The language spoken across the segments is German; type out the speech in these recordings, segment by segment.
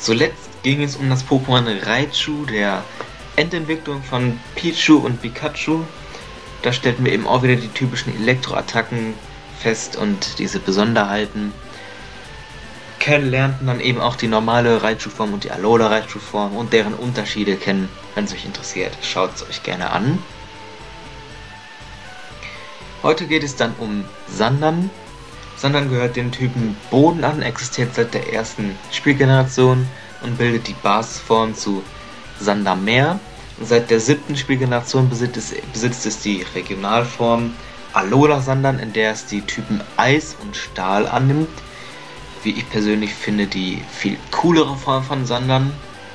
Zuletzt ging es um das Pokémon Raichu, der Endentwicklung von Pichu und Pikachu. Da stellten wir eben auch wieder die typischen Elektroattacken fest und diese Besonderheiten. Lernten dann eben auch die normale Raichu-Form und die Alola Raichu-Form und deren Unterschiede kennen. Wenn es euch interessiert, schaut es euch gerne an. Heute geht es dann um Sandern. Sandern gehört dem Typen Boden an, existiert seit der ersten Spielgeneration und bildet die Basisform zu Sandameer. Und seit der 7. Spielgeneration besitzt es die Regionalform Alola Sandern, in der es die Typen Eis und Stahl annimmt. Wie ich persönlich finde, die viel coolere Form von Sandern.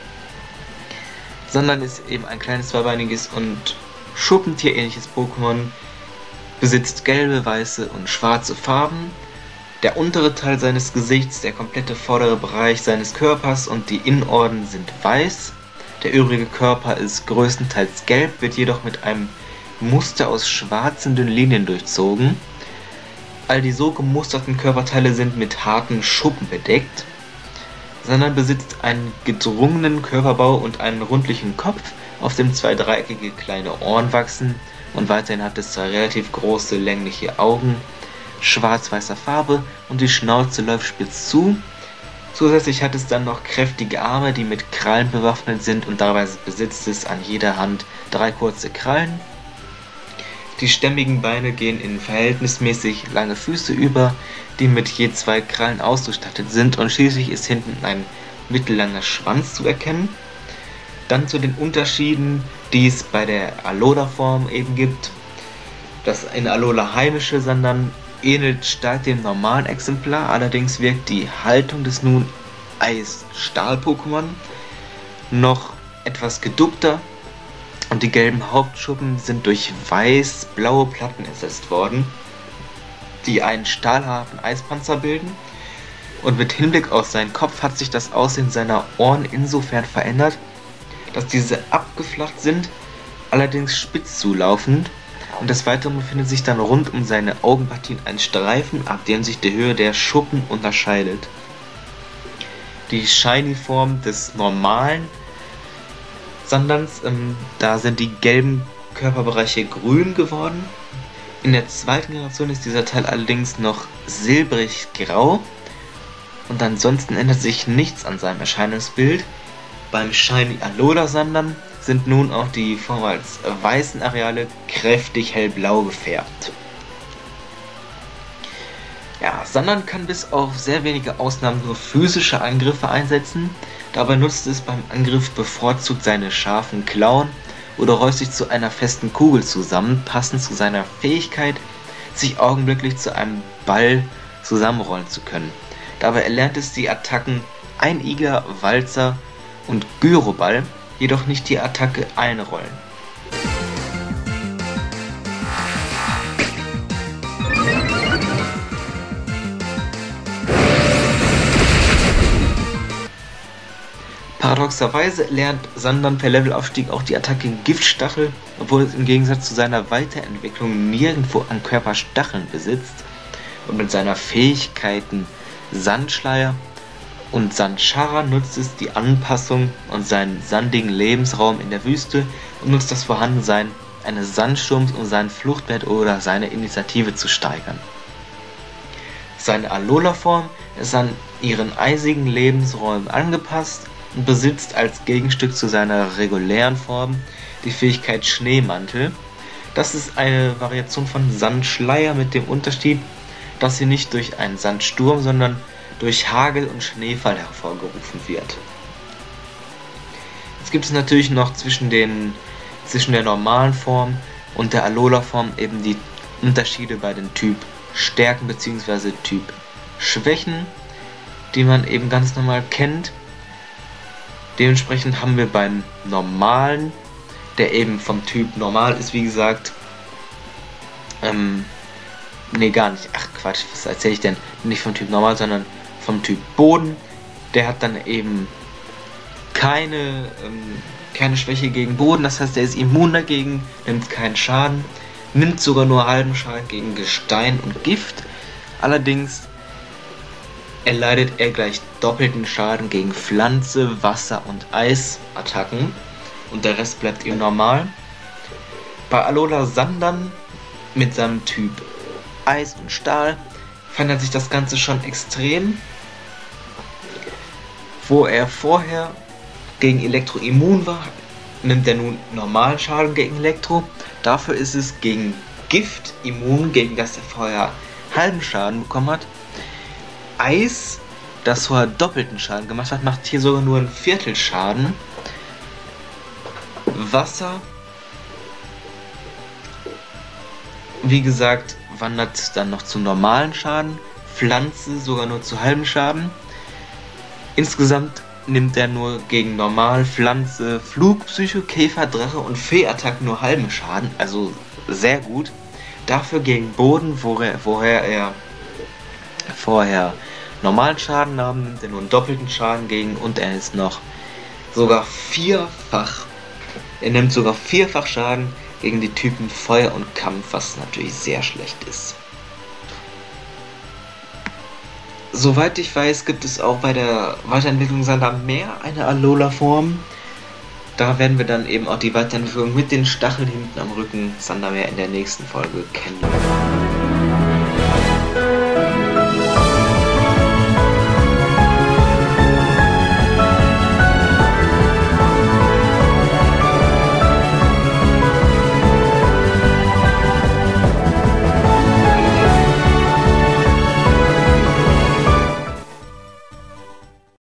Sandern ist eben ein kleines zweibeiniges und Schuppentier-ähnliches Pokémon, besitzt gelbe, weiße und schwarze Farben. Der untere Teil seines Gesichts, der komplette vordere Bereich seines Körpers und die Innenorden sind weiß. Der übrige Körper ist größtenteils gelb, wird jedoch mit einem Muster aus schwarzen dünnen Linien durchzogen. All die so gemusterten Körperteile sind mit harten Schuppen bedeckt. Sandern besitzt einen gedrungenen Körperbau und einen rundlichen Kopf, auf dem zwei dreieckige kleine Ohren wachsen, und weiterhin hat es zwei relativ große längliche Augen, schwarz-weißer Farbe, und die Schnauze läuft spitz zu. Zusätzlich hat es dann noch kräftige Arme, die mit Krallen bewaffnet sind, und dabei besitzt es an jeder Hand 3 kurze Krallen. Die stämmigen Beine gehen in verhältnismäßig lange Füße über, die mit je 2 Krallen ausgestattet sind, und schließlich ist hinten ein mittellanger Schwanz zu erkennen. Dann zu den Unterschieden, die es bei der Alola-Form eben gibt. Das in Alola heimische Sandern ähnelt stark dem normalen Exemplar, allerdings wirkt die Haltung des nun Eis-Stahl-Pokémon noch etwas geduckter. Und die gelben Hauptschuppen sind durch weiß-blaue Platten ersetzt worden, die einen stahlharten Eispanzer bilden. Und mit Hinblick auf seinen Kopf hat sich das Aussehen seiner Ohren insofern verändert, dass diese abgeflacht sind, allerdings spitz zulaufend. Und des Weiteren befindet sich dann rund um seine Augenpartien ein Streifen, ab dem sich die Höhe der Schuppen unterscheidet. Die Shiny-Form des normalen Sanderns, da sind die gelben Körperbereiche grün geworden. In der 2. Generation ist dieser Teil allerdings noch silbrig-grau. Und ansonsten ändert sich nichts an seinem Erscheinungsbild. Beim Shiny Alola Sandern sind nun auch die vormals weißen Areale kräftig hellblau gefärbt. Ja, Sandern kann bis auf sehr wenige Ausnahmen nur physische Angriffe einsetzen. Dabei nutzt es beim Angriff bevorzugt seine scharfen Klauen oder rollt sich zu einer festen Kugel zusammen, passend zu seiner Fähigkeit, sich augenblicklich zu einem Ball zusammenrollen zu können. Dabei erlernt es die Attacken Einiger, Walzer und Gyroball, jedoch nicht die Attacke Einrollen. Paradoxerweise lernt Sandern per Levelaufstieg auch die Attacke Giftstachel, obwohl es im Gegensatz zu seiner Weiterentwicklung nirgendwo am Körper Stacheln besitzt, und mit seiner Fähigkeiten Sandschleier und Sandscharrer nutzt es die Anpassung und seinen sandigen Lebensraum in der Wüste und nutzt das Vorhandensein eines Sandsturms, um seinen Fluchtwert oder seine Initiative zu steigern. Seine Alola-Form ist an ihren eisigen Lebensräumen angepasst und besitzt als Gegenstück zu seiner regulären Form die Fähigkeit Schneemantel. Das ist eine Variation von Sandschleier mit dem Unterschied, dass sie nicht durch einen Sandsturm, sondern durch Hagel und Schneefall hervorgerufen wird. Jetzt gibt es natürlich noch zwischen der normalen Form und der Alola-Form eben die Unterschiede bei den Typ Stärken bzw. Typ Schwächen, die man eben ganz normal kennt. Dementsprechend haben wir beim Normalen, der eben vom Typ Normal ist, wie gesagt, gar nicht, ach Quatsch, was erzähle ich denn? Nicht vom Typ Normal, sondern vom Typ Boden. Der hat dann eben keine Schwäche gegen Boden, das heißt, er ist immun dagegen, nimmt keinen Schaden, nimmt sogar nur halben Schaden gegen Gestein und Gift. Allerdings erleidet er gleich doppelten Schaden gegen Pflanze, Wasser und Eisattacken und der Rest bleibt ihm normal. Bei Alola Sandern mit seinem Typ Eis und Stahl verändert sich das Ganze schon extrem. Wo er vorher gegen Elektro immun war, nimmt er nun normalen Schaden gegen Elektro. Dafür ist es gegen Gift immun, gegen das er vorher halben Schaden bekommen hat. Eis, das vorher doppelten Schaden gemacht hat, macht hier sogar nur ein Viertel Schaden. Wasser, wie gesagt, wandert dann noch zu normalen Schaden. Pflanze sogar nur zu halben Schaden. Insgesamt nimmt er nur gegen Normal, Pflanze, Flug, Psycho, Käfer, Drache und Fee-Attacken nur halben Schaden, also sehr gut. Dafür gegen Boden, woher er vorher normalen Schaden nahm, nimmt er nur einen doppelten Schaden gegen und er ist noch sogar vierfach. Er nimmt sogar vierfach Schaden gegen die Typen Feuer und Kampf, was natürlich sehr schlecht ist. Soweit ich weiß, gibt es auch bei der Weiterentwicklung Sandameer eine Alola-Form. Da werden wir dann eben auch die Weiterentwicklung mit den Stacheln hinten am Rücken Sandameer in der nächsten Folge kennenlernen.